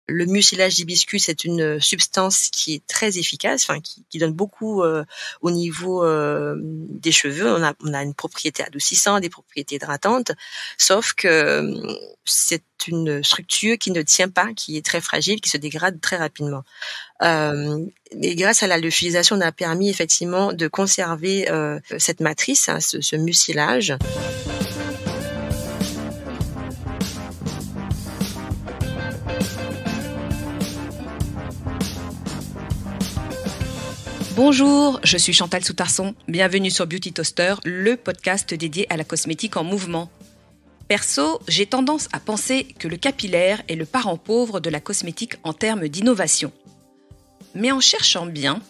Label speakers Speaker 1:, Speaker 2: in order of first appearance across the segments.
Speaker 1: Le mucilage d'hibiscus, c'est une substance qui est très efficace, enfin qui donne beaucoup au niveau des cheveux. On a une propriété adoucissante, des propriétés hydratantes, sauf que c'est une structure qui ne tient pas, qui est très fragile, qui se dégrade très rapidement. Et grâce à la lyophilisation, on a permis effectivement de conserver cette matrice, hein, ce mucilage.
Speaker 2: Bonjour, je suis Chantal Soutarson. Bienvenue sur Beauty Toaster, le podcast dédié à la cosmétique en mouvement. Perso, j'ai tendance à penser que le capillaire est le parent pauvre de la cosmétique en termes d'innovation. Mais en cherchant bien,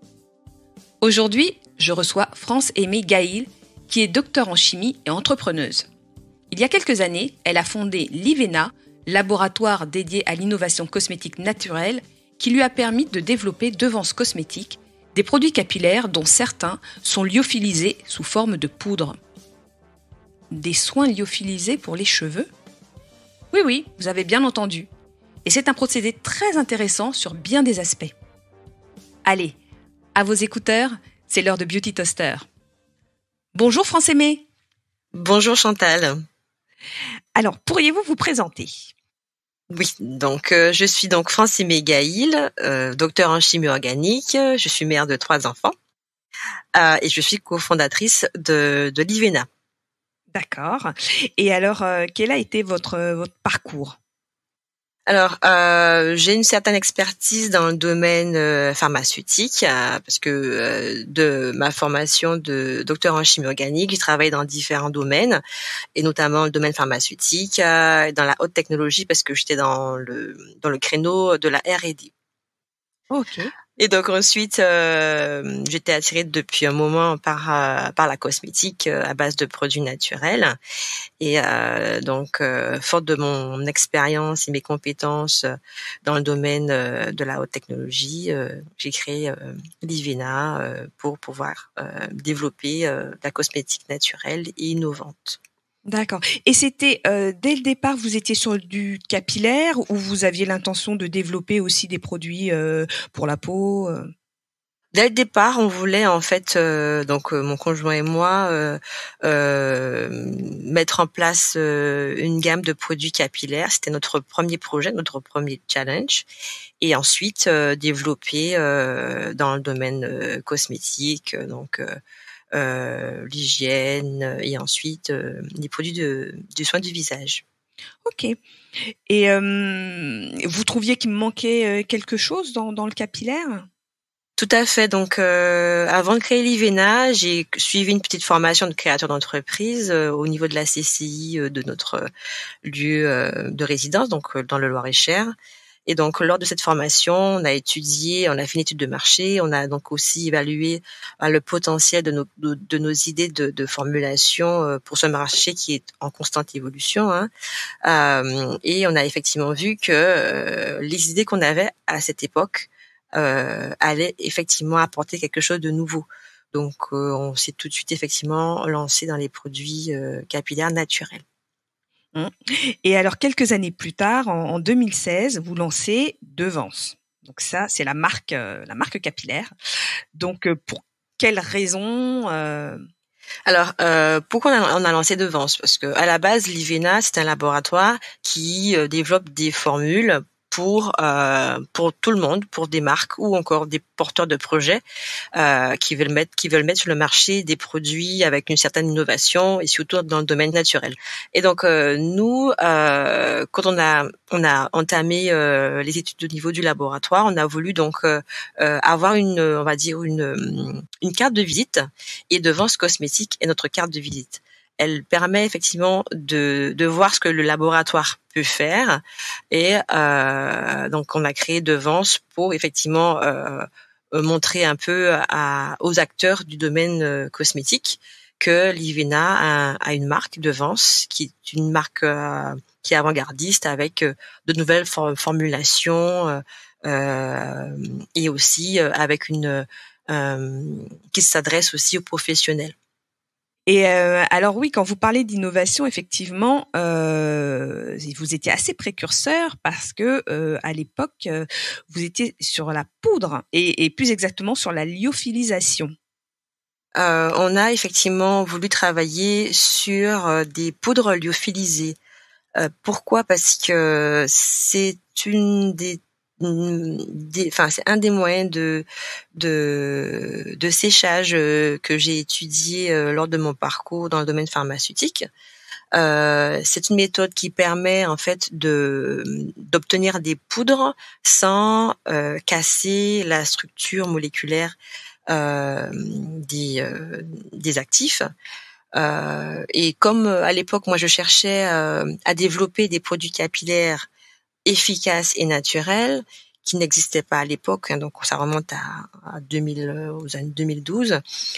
Speaker 2: aujourd'hui, je reçois France-Aimée Gahil, qui est docteure en chimie et entrepreneuse. Il y a quelques années, elle a fondé l'Ivena, laboratoire dédié à l'innovation cosmétique naturelle, qui lui a permis de développer Devance Cosmétiques, des produits capillaires dont certains sont lyophilisés sous forme de poudre. Des soins lyophilisés pour les cheveux ? Oui, vous avez bien entendu. Et c'est un procédé très intéressant sur bien des aspects. Allez, à vos écouteurs, c'est l'heure de Beauty Toaster. Bonjour France-Aimée.
Speaker 1: Bonjour Chantal.
Speaker 2: Alors, pourriez-vous vous présenter ?
Speaker 1: Oui, donc je suis donc France-Aimée Gahil, docteur en chimie organique. Je suis mère de 3 enfants et je suis cofondatrice de l'Ivena.
Speaker 2: D'accord. Et alors, quel a été votre parcours ?
Speaker 1: Alors, j'ai une certaine expertise dans le domaine pharmaceutique parce que de ma formation de docteur en chimie organique, j'ai travaillé dans différents domaines et notamment le domaine pharmaceutique, dans la haute technologie parce que j'étais dans le créneau de la R&D.
Speaker 2: Ok.
Speaker 1: Et donc ensuite, j'étais attirée depuis un moment par la cosmétique à base de produits naturels. Et donc, forte de mon expérience et mes compétences dans le domaine de la haute technologie, j'ai créé l'Ivena pour pouvoir développer la cosmétique naturelle et innovante.
Speaker 2: D'accord. Et c'était dès le départ, vous étiez sur du capillaire ou vous aviez l'intention de développer aussi des produits pour la peau
Speaker 1: Dès le départ, on voulait en fait, mon conjoint et moi, mettre en place une gamme de produits capillaires. C'était notre premier projet, notre premier challenge, et ensuite développer dans le domaine cosmétique, l'hygiène et ensuite les produits du soin du visage.
Speaker 2: Ok. Et vous trouviez qu'il me manquait quelque chose dans le capillaire ?
Speaker 1: Tout à fait. Donc, avant de créer l'Ivena, j'ai suivi une petite formation de créateur d'entreprise au niveau de la CCI de notre lieu de résidence, donc dans le Loir-et-Cher. Et donc, lors de cette formation, on a fait une étude de marché, on a donc aussi évalué le potentiel de nos idées de formulation pour ce marché qui est en constante évolution. Et on a effectivement vu que les idées qu'on avait à cette époque allait effectivement apporter quelque chose de nouveau. Donc, on s'est tout de suite effectivement lancé dans les produits capillaires naturels.
Speaker 2: Et alors, quelques années plus tard, en 2016, vous lancez Devance. Donc ça, c'est la marque capillaire. Donc, pour quelle raison
Speaker 1: Alors, pourquoi on a lancé Devance ? Parce que à la base, l'Ivena, c'est un laboratoire qui développe des formules pour tout le monde, pour des marques ou encore des porteurs de projets qui veulent mettre sur le marché des produits avec une certaine innovation et surtout dans le domaine naturel. Et donc nous, quand on a entamé les études au niveau du laboratoire, on a voulu donc avoir on va dire une carte de visite, et Devance Cosmétiques est notre carte de visite. Elle permet effectivement de voir ce que le laboratoire peut faire, et donc on a créé Devance pour effectivement montrer un peu aux acteurs du domaine cosmétique que l'Ivena a une marque Devance qui est une marque qui est avant-gardiste avec de nouvelles formulations et aussi avec qui s'adresse aussi aux professionnels.
Speaker 2: Et alors oui, quand vous parlez d'innovation, effectivement, vous étiez assez précurseur parce que à l'époque, vous étiez sur la poudre et plus exactement sur la lyophilisation.
Speaker 1: On a effectivement voulu travailler sur des poudres lyophilisées. Pourquoi? Parce que c'est c'est un des moyens de séchage que j'ai étudié lors de mon parcours dans le domaine pharmaceutique. C'est une méthode qui permet en fait d'obtenir des poudres sans casser la structure moléculaire des actifs. Et comme à l'époque, moi, je cherchais à développer des produits capillaires efficaces et naturels qui n'existaient pas à l'époque, hein, donc ça remonte à 2000, aux années 2012.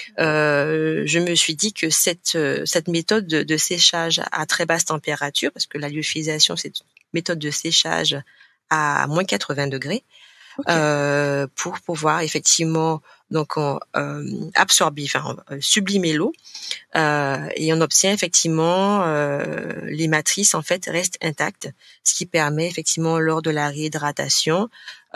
Speaker 1: Je me suis dit que cette méthode de séchage à très basse température, parce que la lyophilisation, c'est une méthode de séchage à moins 80 degrés,
Speaker 2: Ok.
Speaker 1: pour pouvoir effectivement absorber, sublimer l'eau, et on obtient effectivement les matrices en fait restent intactes, ce qui permet effectivement lors de la réhydratation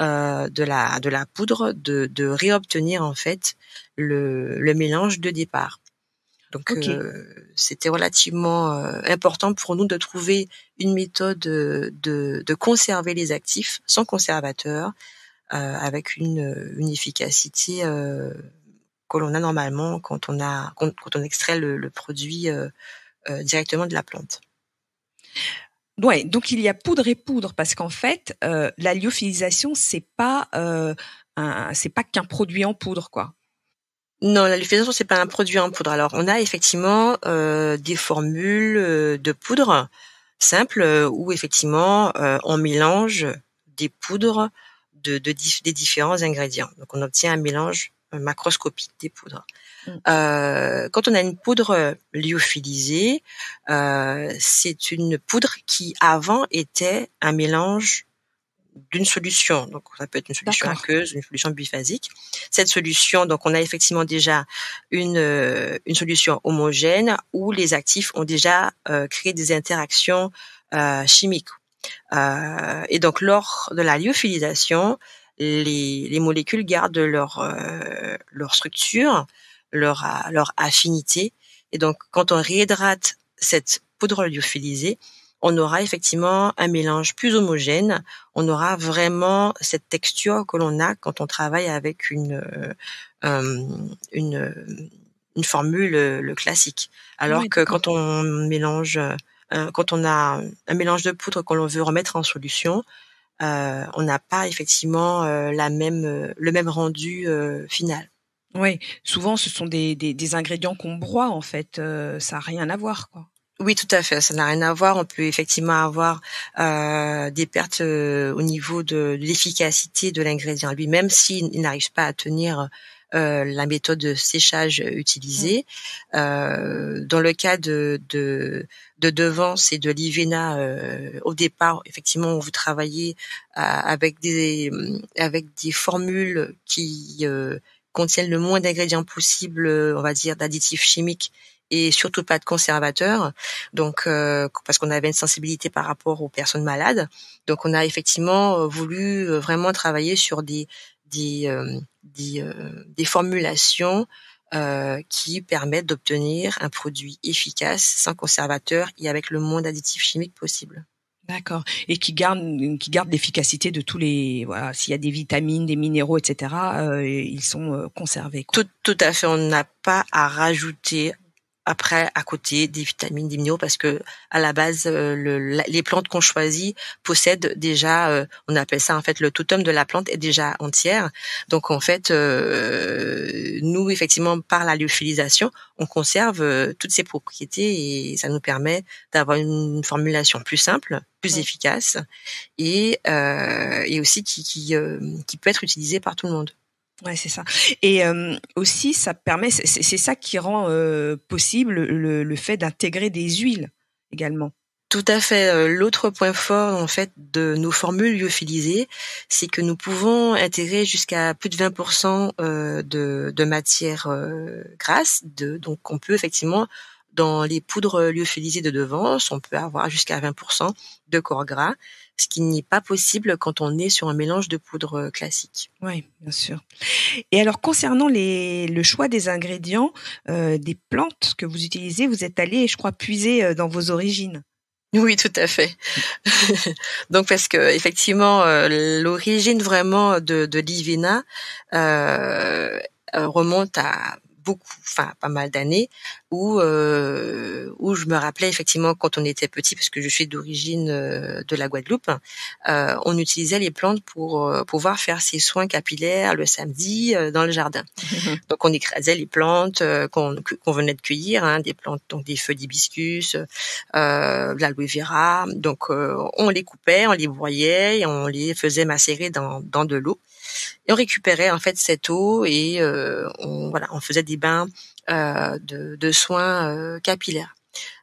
Speaker 1: de la poudre de réobtenir en fait le mélange de départ. Donc
Speaker 2: Ok.
Speaker 1: c'était relativement important pour nous de trouver une méthode de conserver les actifs sans conservateur, avec une efficacité que l'on a normalement quand on extrait le produit directement de la plante.
Speaker 2: Ouais, donc il y a poudre et poudre parce qu'en fait, la lyophilisation, c'est pas qu'un produit en poudre, quoi.
Speaker 1: Non, la lyophilisation, c'est pas un produit en poudre. Alors, on a effectivement des formules de poudre simples où effectivement on mélange des poudres des différents ingrédients. Donc, on obtient un mélange macroscopique des poudres.
Speaker 2: Mm.
Speaker 1: Quand on a une poudre lyophilisée, c'est une poudre qui avant était un mélange d'une solution. Donc ça peut être une solution
Speaker 2: D'accord.
Speaker 1: aqueuse, une solution biphasique. Cette solution, donc on a effectivement déjà une solution homogène où les actifs ont déjà créé des interactions chimiques. Et donc lors de la lyophilisation, les molécules gardent leur structure, leur affinité. Et donc quand on réhydrate cette poudre lyophilisée, on aura effectivement un mélange plus homogène. On aura vraiment cette texture que l'on a quand on travaille avec euh, une, une formule le classique. Alors
Speaker 2: Ouais,
Speaker 1: que
Speaker 2: d'accord.
Speaker 1: quand on a un mélange de poudre que l'on veut remettre en solution, on n'a pas effectivement le même rendu final.
Speaker 2: Ouais, souvent ce sont des ingrédients qu'on broie en fait, ça a rien à voir, quoi.
Speaker 1: Oui, tout à fait, ça n'a rien à voir. On peut effectivement avoir des pertes au niveau de l'efficacité de l'ingrédient lui-même s'il n'arrive pas à tenir la méthode de séchage
Speaker 2: Mm.
Speaker 1: utilisée. Dans le cas de Devance et de Livena, au départ, effectivement, vous travaillez avec des formules qui contiennent le moins d'ingrédients possible, on va dire, d'additifs chimiques et surtout pas de conservateurs. Donc, parce qu'on avait une sensibilité par rapport aux personnes malades. Donc, on a effectivement voulu vraiment travailler sur des formulations qui permettent d'obtenir un produit efficace, sans conservateur et avec le moins d'additifs chimiques possible.
Speaker 2: D'accord. Et qui garde l'efficacité de tous les, voilà, s'il y a des vitamines, des minéraux, et cetera, ils sont conservés, quoi.
Speaker 1: Tout à fait. On n'a pas à rajouter après à côté des vitamines, des minéraux parce que à la base les plantes qu'on choisit possèdent déjà on appelle ça en fait le totem de la plante est déjà entière. Donc en fait nous effectivement par la lyophilisation, on conserve toutes ces propriétés et ça nous permet d'avoir une formulation plus simple, plus
Speaker 2: Mm.
Speaker 1: efficace et aussi qui peut être utilisée par tout le monde.
Speaker 2: Ouais, c'est ça. Et aussi, ça permet, c'est ça qui rend possible le fait d'intégrer des huiles également.
Speaker 1: Tout à fait. L'autre point fort, en fait, de nos formules lyophilisées, c'est que nous pouvons intégrer jusqu'à plus de 20% de matière grasse. Donc, on peut effectivement, dans les poudres lyophilisées de Devance, on peut avoir jusqu'à 20% de corps gras, ce qui n'est pas possible quand on est sur un mélange de poudre classique.
Speaker 2: Oui, bien sûr. Et alors concernant le choix des ingrédients, des plantes que vous utilisez, vous êtes allé, je crois, puiser, dans vos origines?
Speaker 1: Oui, tout à fait. Donc parce que effectivement, l'origine vraiment de l'Ivena remonte à pas mal d'années, où je me rappelais effectivement quand on était petit, parce que je suis d'origine de la Guadeloupe, on utilisait les plantes pour pouvoir faire ses soins capillaires le samedi dans le jardin. Donc on écrasait les plantes qu'on venait de cueillir, hein, des plantes, donc des feuilles d'hibiscus, de l'aloe vera. Donc on les coupait, on les broyait et on les faisait macérer dans de l'eau. Et on récupérait en fait cette eau et on faisait des bains de soins capillaires.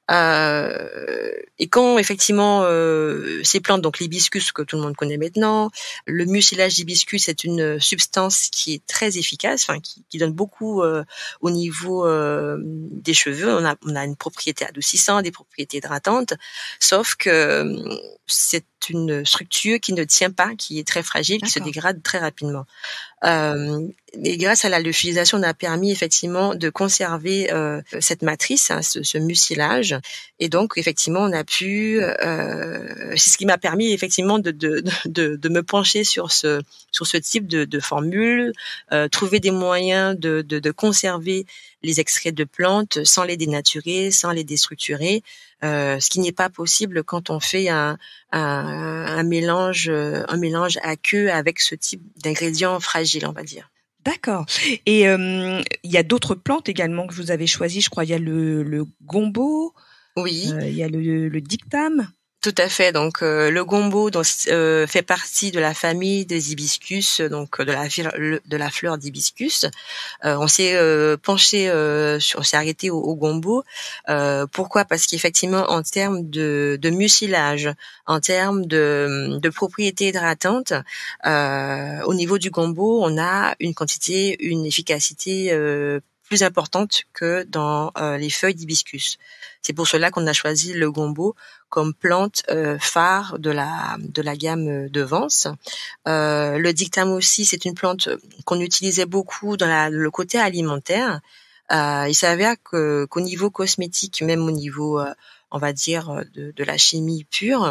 Speaker 1: Et quand effectivement ces plantes, donc l'hibiscus que tout le monde connaît maintenant, le mucilage d'hibiscus est une substance qui est très efficace, enfin qui donne beaucoup au niveau des cheveux. On a une propriété adoucissante, des propriétés hydratantes, sauf que c'est une structure qui ne tient pas, qui est très fragile, qui se dégrade très rapidement. Et grâce à la lyophilisation, on a permis effectivement de conserver cette matrice, hein, ce mucilage, et donc effectivement on a pu, c'est ce qui m'a permis effectivement de me pencher sur ce type de formule, trouver des moyens de conserver les extraits de plantes sans les dénaturer, sans les déstructurer, ce qui n'est pas possible quand on fait un mélange aqueux avec ce type d'ingrédients fragiles, on va dire.
Speaker 2: D'accord. Et il y a d'autres plantes également que vous avez choisies, je crois. Il y a le gombo,
Speaker 1: Oui.
Speaker 2: Il y a le dictam.
Speaker 1: Tout à fait. Donc le gombo fait partie de la famille des hibiscus, donc de la fleur d'hibiscus. On s'est penché on s'est arrêté au gombo. Pourquoi? Parce qu'effectivement, en termes de mucilage, en termes de propriétés hydratantes, au niveau du gombo, on a une efficacité plus importante que dans les feuilles d'hibiscus. C'est pour cela qu'on a choisi le gombo comme plante phare de la gamme de Vence. Le dictam aussi, c'est une plante qu'on utilisait beaucoup dans le côté alimentaire. Il s'avère qu'au niveau cosmétique, même au niveau on va dire de la chimie pure,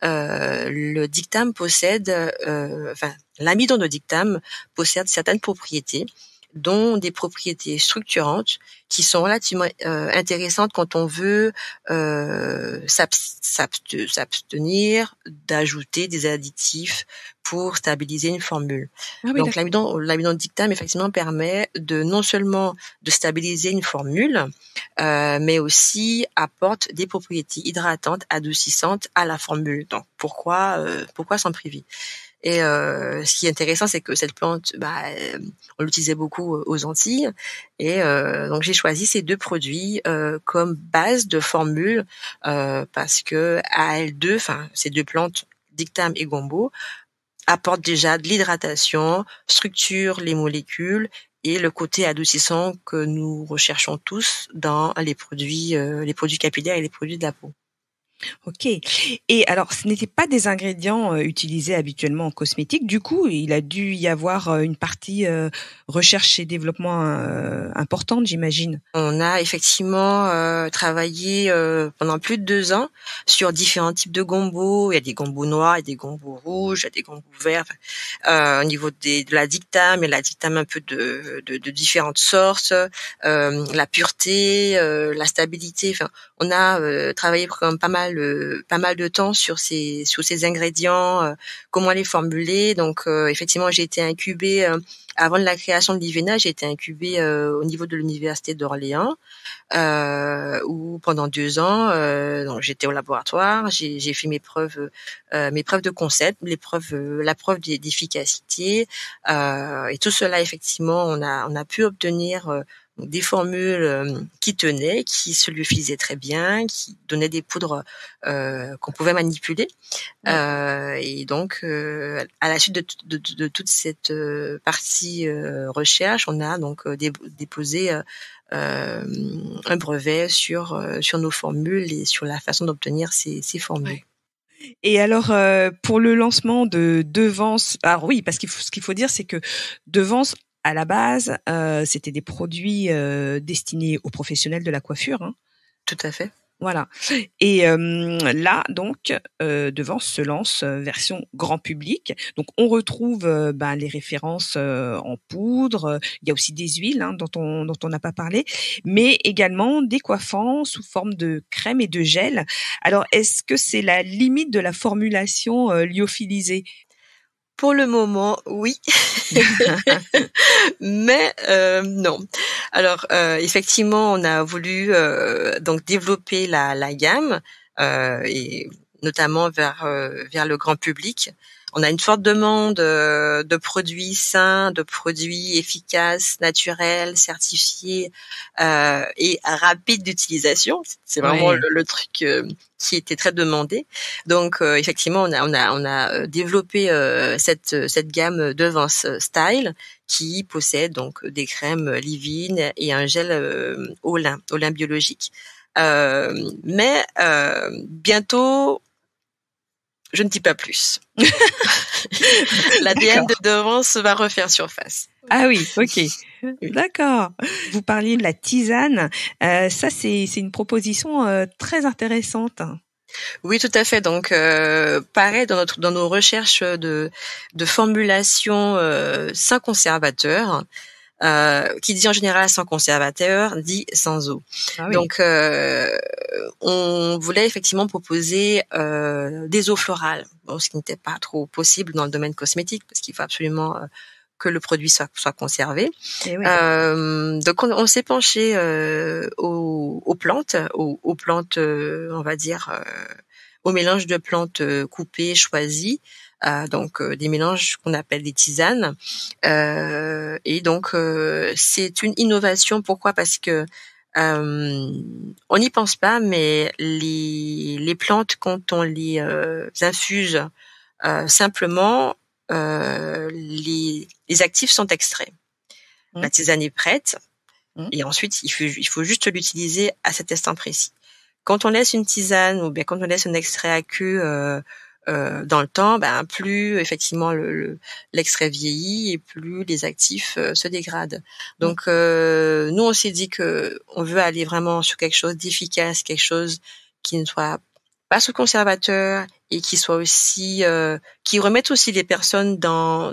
Speaker 1: le dictam possède, l'amidon de dictam possède certaines propriétés, dont des propriétés structurantes qui sont relativement intéressantes quand on veut s'abstenir d'ajouter des additifs pour stabiliser une formule.
Speaker 2: Ah oui,
Speaker 1: Donc l'amidon de dictam effectivement permet de non seulement de stabiliser une formule, mais aussi apporte des propriétés hydratantes, adoucissantes à la formule. Donc pourquoi s'en priver? Et ce qui est intéressant, c'est que cette plante, on l'utilisait beaucoup aux Antilles, et donc j'ai choisi ces deux produits comme base de formule parce que à elles deux, enfin ces deux plantes, dictam et gombo, apportent déjà de l'hydratation, structurent les molécules et le côté adoucissant que nous recherchons tous dans les produits capillaires et les produits de la peau.
Speaker 2: OK. Et alors, ce n'étaient pas des ingrédients utilisés habituellement en cosmétique. Du coup, il a dû y avoir une partie recherche et développement importante, j'imagine.
Speaker 1: On a effectivement travaillé pendant plus de 2 ans sur différents types de gombo. Il y a des gombos noirs, il y a des gombos rouges, il y a des gombos verts. Au niveau de la dictam, il y a la dictam un peu de différentes sortes, la pureté, la stabilité. Enfin, on a travaillé quand même pas mal de temps sur ces ingrédients, comment les formuler. Donc effectivement, j'ai été incubée avant la création de l'Ivena, j'ai été incubée au niveau de l'université d'Orléans, où pendant 2 ans, donc j'étais au laboratoire, j'ai fait mes preuves de concept, la preuve d'efficacité, et tout cela effectivement, on a pu obtenir des formules qui tenaient, qui se lyophilisaient très bien, qui donnaient des poudres qu'on pouvait manipuler. Et donc, à la suite de toute cette partie recherche, on a donc déposé un brevet sur nos formules et sur la façon d'obtenir ces formules.
Speaker 2: Ouais. Et alors, pour le lancement de Devance, alors oui, parce ce qu'il faut dire, c'est que Devance, à la base, c'était des produits destinés aux professionnels de la coiffure. Hein.
Speaker 1: Tout à fait.
Speaker 2: Voilà. Et là, donc, Devance se lance version grand public. Donc, on retrouve les références en poudre. Il y a aussi des huiles dont on n'a pas parlé, mais également des coiffants sous forme de crème et de gel. Alors, est-ce que c'est la limite de la formulation lyophilisée?
Speaker 1: Pour le moment, oui. Mais non. Alors effectivement, on a voulu donc développer la gamme et notamment vers le grand public. On a une forte demande de produits sains, de produits efficaces, naturels, certifiés et rapides d'utilisation. C'est vraiment le truc qui était très demandé. Donc effectivement, on a développé cette gamme Devance Style qui possède donc des crèmes leave-in et un gel au lin biologique. Mais bientôt, je ne dis pas plus. L'ADN de Devance va refaire surface.
Speaker 2: Ah oui, ok. Oui. D'accord. Vous parliez de la tisane. Ça, c'est une proposition très intéressante.
Speaker 1: Oui, tout à fait. Donc, pareil, dans nos recherches de formulation sans conservateur, qui dit en général sans conservateur, dit sans eau. Ah oui. Donc, on voulait effectivement proposer des eaux florales, ce qui n'était pas trop possible dans le domaine cosmétique, parce qu'il faut absolument que le produit soit conservé. Oui. Donc, on s'est penché aux plantes, on va dire, au mélange de plantes coupées, choisies. Donc des mélanges qu'on appelle des tisanes et donc c'est une innovation. Pourquoi? Parce que on n'y pense pas, mais les plantes, quand on les infuse simplement, les actifs sont extraits. La tisane est prête et ensuite il faut juste l'utiliser à cet instant précis. Quand on laisse une tisane ou bien quand on laisse un extrait aqueux dans le temps, plus effectivement l'extrait vieillit et plus les actifs se dégradent. Donc nous on s'est dit que on veut aller vraiment sur quelque chose d'efficace, quelque chose qui ne soit pas sous conservateur et qui soit aussi qui remette aussi les personnes dans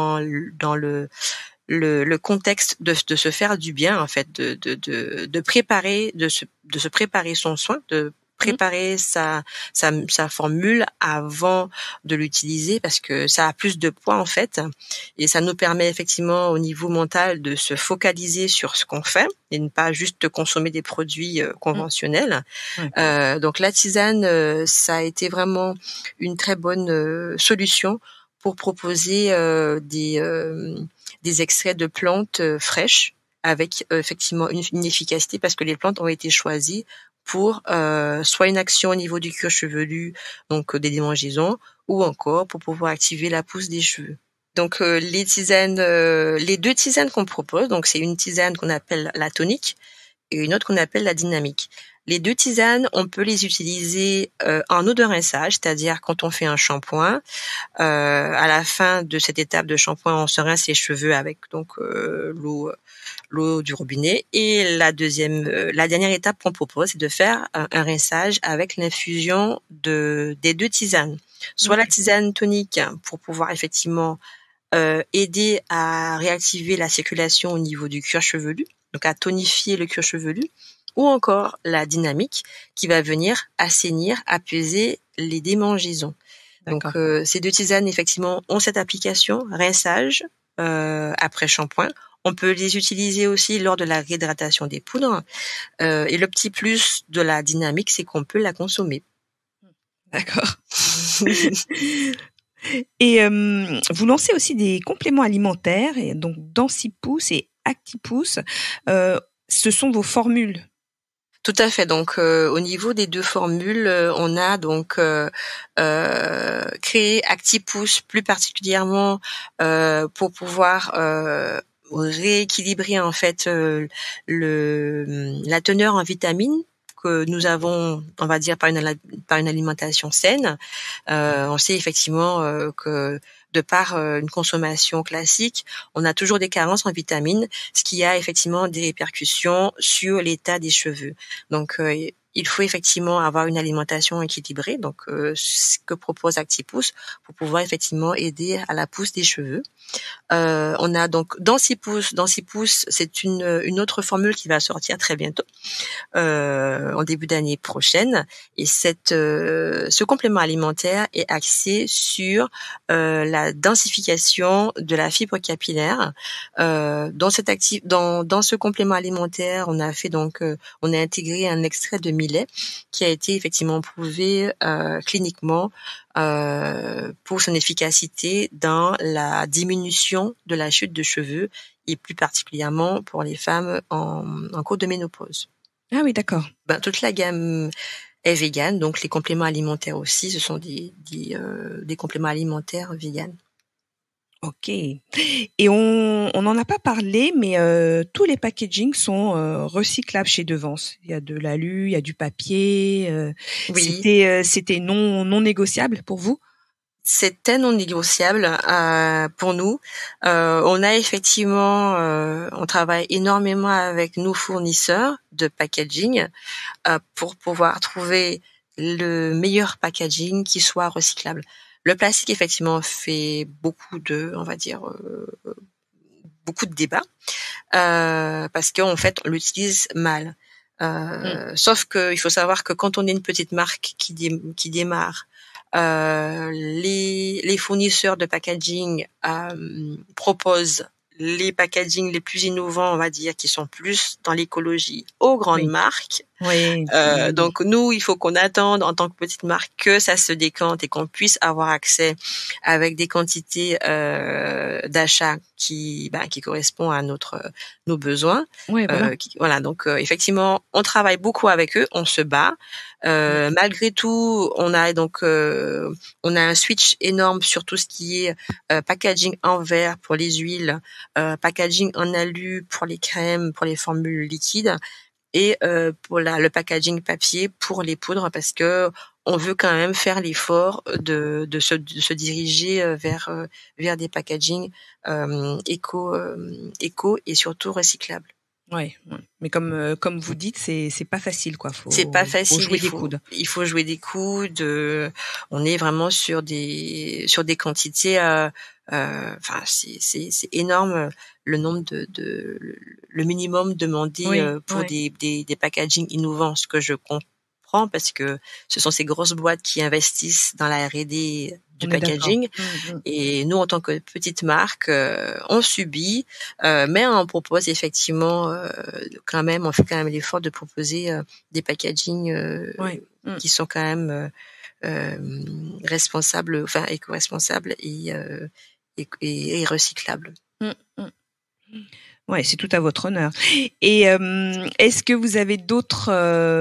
Speaker 1: le contexte de se faire du bien, en fait, de préparer, de se préparer son soin, de préparer sa formule avant de l'utiliser, parce que ça a plus de poids en fait, et ça nous permet effectivement au niveau mental de se focaliser sur ce qu'on fait et ne pas juste consommer des produits conventionnels. Donc la tisane, ça a été vraiment une très bonne solution pour proposer des extraits de plantes fraîches avec effectivement une efficacité, parce que les plantes ont été choisies pour soit une action au niveau du cuir chevelu, donc des démangeaisons, ou encore pour pouvoir activer la pousse des cheveux. Donc les deux tisanes qu'on propose, donc c'est une tisane qu'on appelle la tonique et une autre qu'on appelle la dynamique. Les deux tisanes, on peut les utiliser en eau de rinçage, c'est-à-dire quand on fait un shampoing, à la fin de cette étape de shampoing, on se rince les cheveux avec donc l'eau du robinet. Et la dernière étape qu'on propose, c'est de faire un rinçage avec l'infusion des deux tisanes. Soit la tisane tonique pour pouvoir effectivement aider à réactiver la circulation au niveau du cuir chevelu, donc à tonifier le cuir chevelu, ou encore la dynamique qui va venir assainir, apaiser les démangeaisons. D'accord. Donc ces deux tisanes effectivement ont cette application rinçage après shampoing. On peut les utiliser aussi lors de la réhydratation des poudres. Et le petit plus de la dynamique, c'est qu'on peut la consommer.
Speaker 2: D'accord. Et vous lancez aussi des compléments alimentaires, et donc Densipousse et Actipousse. ce sont vos formules.
Speaker 1: Tout à fait. Donc, au niveau des 2 formules, on a donc créé Actipousse plus particulièrement pour pouvoir rééquilibrer en fait la teneur en vitamines que nous avons, on va dire, par une alimentation saine. On sait effectivement que de par une consommation classique, on a toujours des carences en vitamines, ce qui a effectivement des répercussions sur l'état des cheveux. Donc, il faut effectivement avoir une alimentation équilibrée, donc ce que propose Actipousse pour pouvoir effectivement aider à la pousse des cheveux. On a donc Densipousse. Densipousse, c'est une autre formule qui va sortir très bientôt, en début d'année prochaine. Et ce complément alimentaire est axé sur la densification de la fibre capillaire. Dans ce complément alimentaire, on a fait donc on a intégré un extrait de millet qui a été effectivement prouvé cliniquement pour son efficacité dans la diminution de la chute de cheveux et plus particulièrement pour les femmes en cours de ménopause.
Speaker 2: Ah oui, d'accord.
Speaker 1: Toute la gamme est végane, donc les compléments alimentaires aussi, ce sont des compléments alimentaires véganes.
Speaker 2: Ok. Et on n'en a pas parlé, mais tous les packagings sont recyclables chez Devance. Il y a de l'alu, il y a du papier.
Speaker 1: Oui.
Speaker 2: C'était non négociable pour vous?
Speaker 1: C'était non négociable pour nous. On a effectivement, on travaille énormément avec nos fournisseurs de packaging pour pouvoir trouver le meilleur packaging qui soit recyclable. Le plastique effectivement fait beaucoup de, on va dire, beaucoup de débats parce qu'en fait on l'utilise mal. Sauf que il faut savoir que quand on est une petite marque qui démarre, les fournisseurs de packaging proposent les packagings les plus innovants, on va dire, qui sont plus dans l'écologie aux grandes marques.
Speaker 2: Oui.
Speaker 1: Donc nous, il faut qu'on attende en tant que petite marque que ça se décante et qu'on puisse avoir accès avec des quantités d'achat qui correspondent à nos besoins.
Speaker 2: Oui, voilà.
Speaker 1: Voilà, donc effectivement, on travaille beaucoup avec eux, on se bat. Malgré tout, on a un switch énorme sur tout ce qui est packaging en verre pour les huiles, packaging en alu pour les crèmes, pour les formules liquides et pour le packaging papier pour les poudres parce que on veut quand même faire l'effort de se diriger vers des packagings éco et surtout recyclables.
Speaker 2: Ouais. Mais comme vous dites, c'est pas facile, quoi.
Speaker 1: C'est pas facile.
Speaker 2: Faut jouer des coudes.
Speaker 1: Il faut jouer des coudes. On est vraiment sur des quantités. Enfin, c'est énorme le nombre le minimum demandé pour des packaging innovants. Ce que je comprends parce que ce sont ces grosses boîtes qui investissent dans la R&D du packaging. Et nous, en tant que petite marque, on subit, mais on propose effectivement on fait quand même l'effort de proposer des packaging qui sont quand même responsables, enfin éco-responsables et recyclables.
Speaker 2: Ouais, c'est tout à votre honneur. Et est-ce que vous avez d'autres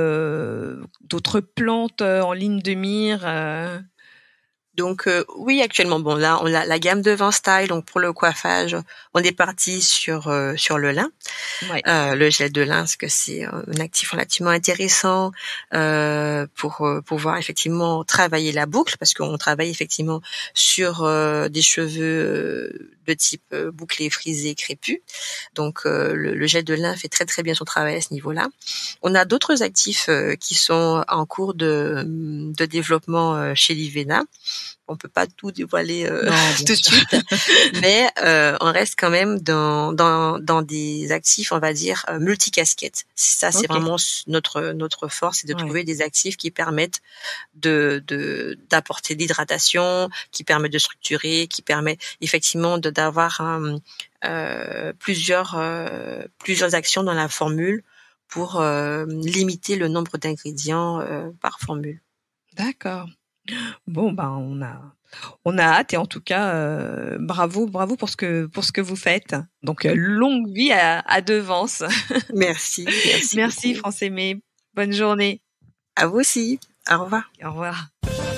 Speaker 2: plantes en ligne de mire
Speaker 1: Donc oui, actuellement, bon là, on a la gamme de Vin Style, donc pour le coiffage, on est parti sur le lin, le gel de lin, parce que c'est un actif relativement intéressant pour pouvoir effectivement travailler la boucle, parce qu'on travaille effectivement sur des cheveux de type bouclé, frisé, crépus. Donc le gel de lin fait très très bien son travail à ce niveau-là. On a d'autres actifs qui sont en cours de développement chez Livena. On peut pas tout dévoiler tout de suite, mais on reste quand même dans des actifs, on va dire multicasquettes. Ça, c'est vraiment notre force, c'est de trouver des actifs qui permettent d'apporter de l'hydratation, qui permettent de structurer, qui permettent effectivement d'avoir plusieurs actions dans la formule pour limiter le nombre d'ingrédients par formule.
Speaker 2: D'accord. Bon, on a hâte et en tout cas, bravo pour ce que vous faites. Donc, longue vie à Devance.
Speaker 1: Merci
Speaker 2: Merci
Speaker 1: beaucoup.
Speaker 2: France Aimée. Bonne journée.
Speaker 1: À vous aussi. Au revoir.
Speaker 2: Au revoir.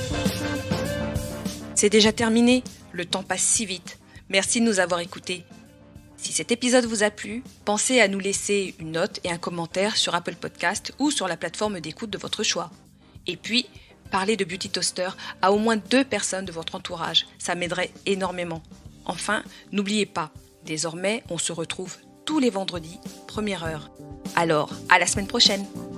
Speaker 2: C'est déjà terminé. Le temps passe si vite. Merci de nous avoir écoutés. Si cet épisode vous a plu, pensez à nous laisser une note et un commentaire sur Apple Podcast ou sur la plateforme d'écoute de votre choix. Et puis, parlez de Beauty Toaster à au moins 2 personnes de votre entourage. Ça m'aiderait énormément. Enfin, n'oubliez pas, désormais, on se retrouve tous les vendredis, 1 heure. Alors, à la semaine prochaine!